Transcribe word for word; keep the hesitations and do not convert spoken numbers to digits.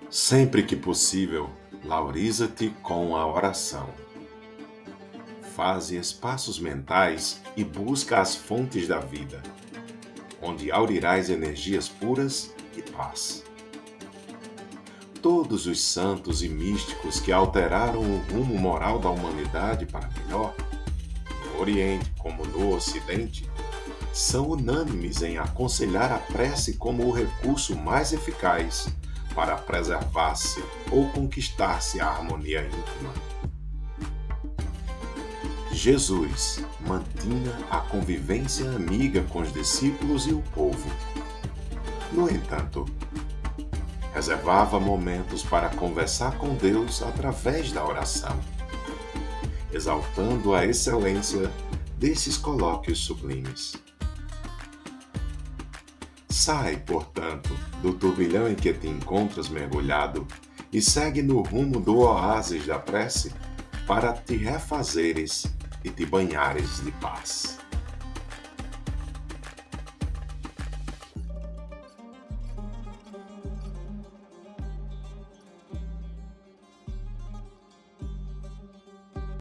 Sempre que possível, lauriza-te com a oração. Faze espaços mentais e busca as fontes da vida, onde aurirás energias puras e paz. Todos os santos e místicos que alteraram o rumo moral da humanidade para melhor, no Oriente como no Ocidente, são unânimes em aconselhar a prece como o recurso mais eficaz para preservar-se ou conquistar-se a harmonia íntima. Jesus mantinha a convivência amiga com os discípulos e o povo. No entanto, reservava momentos para conversar com Deus através da oração, exaltando a excelência desses colóquios sublimes. Sai, portanto, do turbilhão em que te encontras mergulhado e segue no rumo do oásis da prece para te refazeres e te banhares de paz.